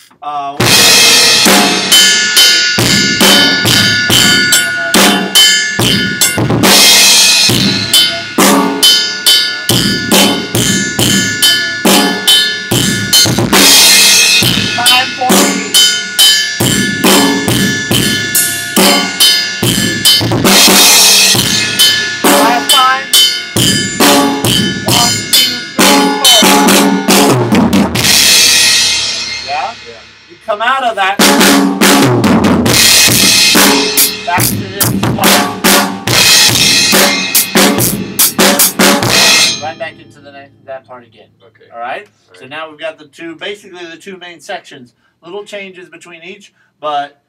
Uh, Time for me. Last time. 1, 2, 3, 4. Yeah? Yeah. You come out of that. Back to this part. Right back into that part again. Okay. All right? All So right. now we've got basically the two main sections. Little changes between each, but